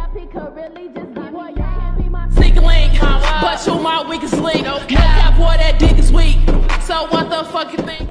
he could really just be boy, you can't be my Sneaking link, but you my weakest link. No cap, boy, that dick is weak. So what the fuck you think?